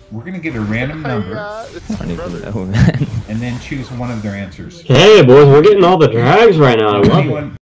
We're gonna get a random number. I don't even know, man. And then choose one of their answers. Hey, boys, we're getting all the drags right now. I love it.